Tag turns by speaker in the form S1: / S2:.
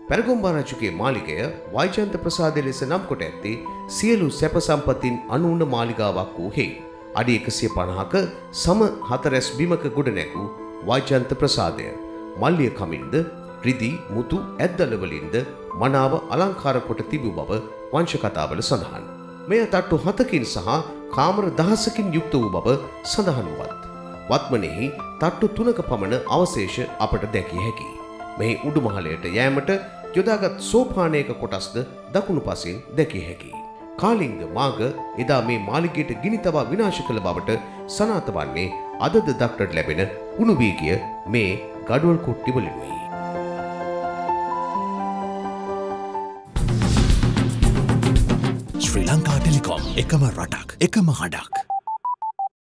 S1: පැරගොම්බාරච්චුගේ මාලිගය වෛජයන්ත ප්‍රසාදය ලෙස නම් කොට ඇත්තේ සියලු සැප සම්පතින් අනුන මාලිගාවක් වූ හේයි. අඩි 150ක සම 4 බිමක ගොඩ නැගූ වෛජයන්ත ප්‍රසාදය මල්ලිය කමින්ද රිදි මුතු ඇද්දල වලින්ද මනාව අලංකාර කොට තිබූ බව වංශ කතාවල සඳහන්. මෙය තට්ටු 7කින් සහ කාමර 10කින් යුක්ත වූ බව සඳහන් වත්. වත්මනෙහි තට්ටු 3ක පමණ අවශේෂ අපට දැකිය හැකියි. මෙහි උඩුමහලයට යෑමට යොදාගත් සෝපානයක කොටස්ද දකුණු පසින් දැකිය හැකියි. කාලිංග මාග එදා මේ මාලිගයට ගිනි තබා විනාශ කළ බවට සනාථ වන්නේ අදද දක්නට ලැබෙන උණු වී ගිය මේ ගඩොල් කුට්ටි වලිනුයි.
S2: ශ්‍රී ලංකා ටෙලිකොම් එකම රටක් එකම හඩක්.